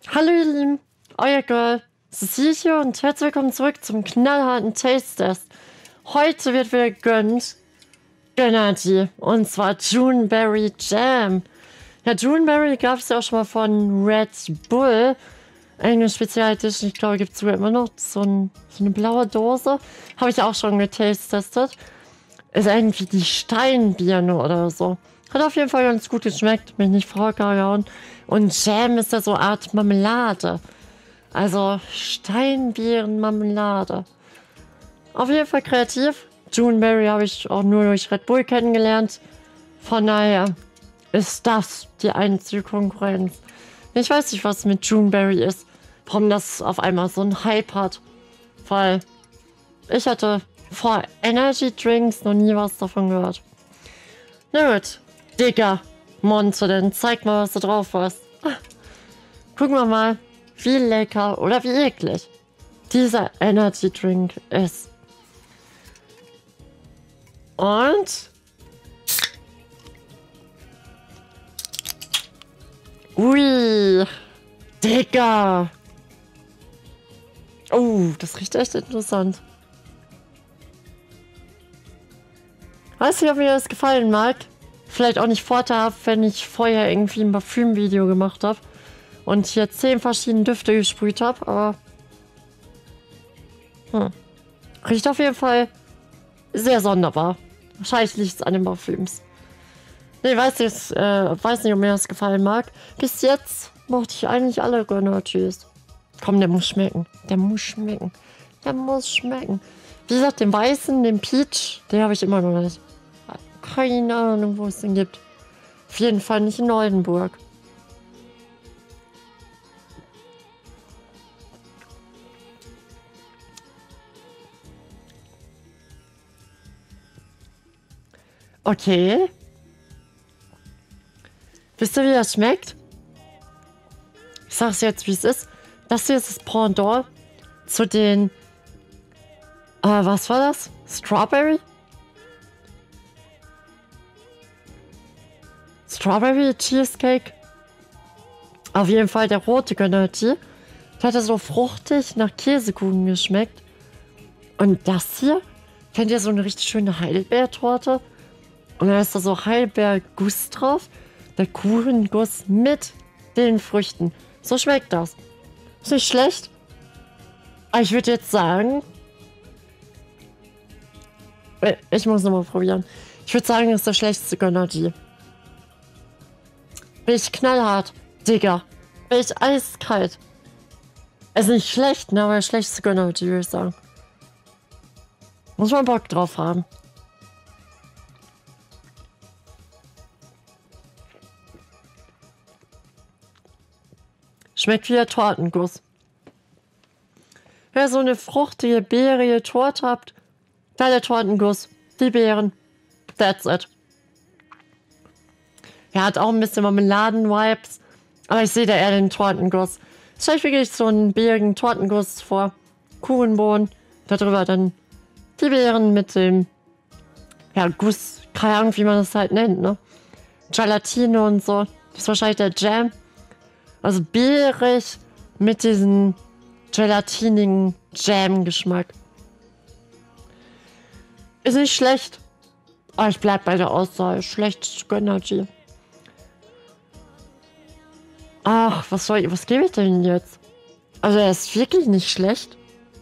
Hallo ihr Lieben, euer Girl, Cecile hier und herzlich willkommen zurück zum knallharten Taste Test. Heute wird wieder gegönnt Gönnergy und zwar Juneberry Jam. Ja, Juneberry gab es ja auch schon mal von Red Bull. Eine Spezialedition, ich glaube, gibt es sogar immer noch so eine blaue Dose. Habe ich auch schon getestet. Ist irgendwie die Steinbirne oder so. Hat auf jeden Fall ganz gut geschmeckt, mich nicht vorgehauen. Und Jam ist ja so eine Art Marmelade. Also Steinbeerenmarmelade. Auf jeden Fall kreativ. Juneberry habe ich auch nur durch Red Bull kennengelernt. Von daher ist das die einzige Konkurrenz. Ich weiß nicht, was mit Juneberry ist. Warum das auf einmal so einen Hype hat. Weil ich hatte vor Energy Drinks noch nie was davon gehört. Na gut, Digga, Monte, dann zeig mal, was du drauf hast. Gucken wir mal, wie lecker oder wie eklig dieser Energy Drink ist. Und ui, Digga. Oh, das riecht echt interessant. Weiß nicht, ob mir das gefallen mag. Vielleicht auch nicht vorteilhaft, wenn ich vorher irgendwie ein Parfüm-Video gemacht habe und hier 10 verschiedene Düfte gesprüht habe, aber riecht auf jeden Fall sehr sonderbar. Wahrscheinlich liegt es an den Parfüms. Nee, weiß nicht, ob mir das gefallen mag. Bis jetzt mochte ich eigentlich alle Gönnertys. Komm, der muss schmecken. Der muss schmecken. Der muss schmecken. Wie gesagt, den weißen, den Peach, den habe ich immer noch nicht. Keine Ahnung, wo es den gibt. Auf jeden Fall nicht in Oldenburg. Okay. Wisst ihr, wie das schmeckt? Ich sag's jetzt, wie es ist. Das hier ist das Pendant zu den... was war das? Strawberry? Strawberry Cheesecake. Auf jeden Fall der rote Gönnerty. Der hatte so fruchtig nach Käsekuchen geschmeckt. Und das hier, kennt ihr so eine richtig schöne Heidelbeertorte? Und da ist da so Heidelbeerguss drauf. Der Kuchenguss mit den Früchten. So schmeckt das. Ist nicht schlecht. Aber ich würde jetzt sagen... Ich muss nochmal probieren. Ich würde sagen, das ist der schlechteste Gönnerty. Bin ich knallhart, Digga. Bin ich eiskalt. Ist nicht schlecht, ne, aber der schlechteste Gönnerty, würde ich sagen. Muss man Bock drauf haben. Schmeckt wie der Tortenguss. Wer so eine fruchtige, beerige Torte habt, da der Tortenguss, die Beeren. That's it. Er hat auch ein bisschen Marmeladen-Vibes, aber ich sehe da eher den Tortenguss. Stell ich wirklich so einen beerigen Tortenguss vor. Kuchenbohnen, darüber dann die Beeren mit dem, ja, Guss, keine Ahnung, wie man das halt nennt, ne? Gelatine und so. Das ist wahrscheinlich der Jam. Also beerig mit diesem gelatinigen Jam-Geschmack. Ist nicht schlecht. Aber ich bleib bei der Aussage. Schlecht Gönnergy. Ach, was gebe ich denn jetzt? Also er ist wirklich nicht schlecht.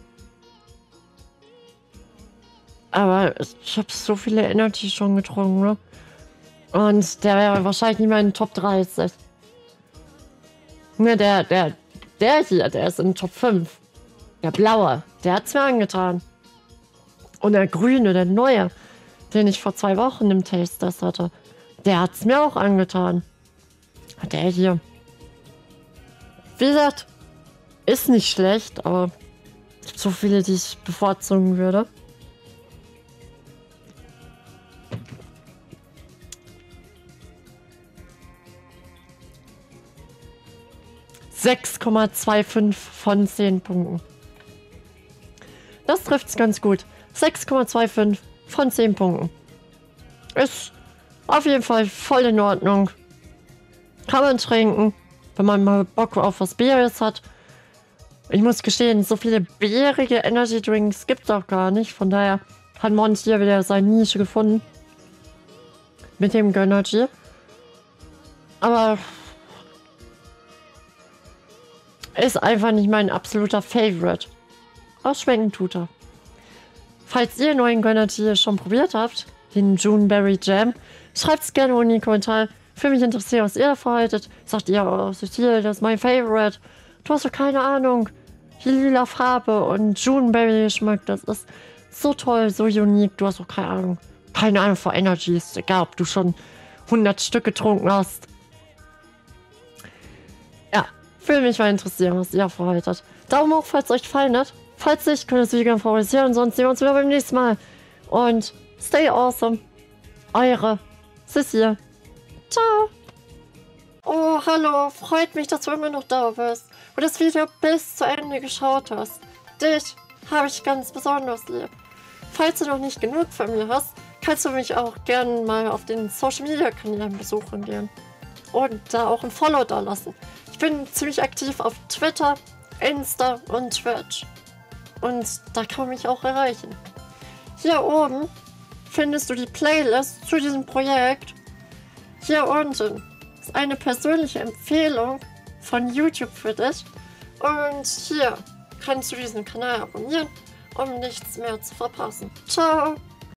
Aber ich habe so viele Energy schon getrunken, ne? Und der wäre wahrscheinlich nicht mehr in den Top 30. Ne, der hier, der ist in den Top 5. Der blaue, der hat's mir angetan. Und der grüne, der neue, den ich vor 2 Wochen im Taste Test hatte, der hat's mir auch angetan. Der hier. Wie gesagt, ist nicht schlecht, aber es gibt so viele, die ich bevorzugen würde. ...6,25 von 10 Punkten. Das trifft's ganz gut. 6,25 von 10 Punkten. Ist auf jeden Fall voll in Ordnung. Kann man trinken. wenn man mal Bock auf was Beeriges hat. Ich muss gestehen, so viele beerige Energy Drinks gibt es auch gar nicht. Von daher hat Monty hier wieder seine Nische gefunden. Mit dem Gönnergy. Aber ist einfach nicht mein absoluter Favorite. Ausschmecken tut er. Falls ihr neuen Gönnergy schon probiert habt, den Juneberry Jam, schreibt es gerne unten in die Kommentare. Für mich interessiert, was ihr davon haltet. Sagt ihr, oh, Cecile, das ist mein Favorite. Du hast doch keine Ahnung. Die lila Farbe und Juneberry Geschmack, das ist so toll, so unique. Du hast auch keine Ahnung. Keine Ahnung von Energy. Ist egal, ob du schon 100 Stück getrunken hast. Ja, würde mich mal interessieren, was ihr davon haltet. Daumen hoch, falls es euch gefallen hat. Falls nicht, könnt ihr es wieder favorisieren. Und sonst sehen wir uns wieder beim nächsten Mal. Und stay awesome. Eure Cecile. Ciao. Oh, hallo. Freut mich, dass du immer noch da bist und das Video bis zu Ende geschaut hast. Dich habe ich ganz besonders lieb. Falls du noch nicht genug von mir hast, kannst du mich auch gerne mal auf den Social Media Kanälen besuchen gehen. Und da auch ein Follow da lassen. Ich bin ziemlich aktiv auf Twitter, Insta und Twitch. Und da kann man mich auch erreichen. Hier oben findest du die Playlist zu diesem Projekt. Hier unten ist eine persönliche Empfehlung von YouTube für dich. Und hier kannst du diesen Kanal abonnieren, um nichts mehr zu verpassen. Ciao!